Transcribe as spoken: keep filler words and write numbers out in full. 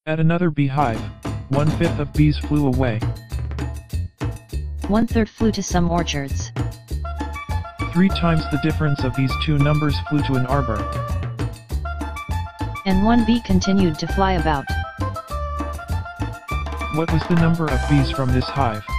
At another beehive, one-fifth of bees flew away. One-third flew to some orchards. Three times the difference of these two numbers flew to an arbor. And one bee continued to fly about. What was the number of bees from this hive?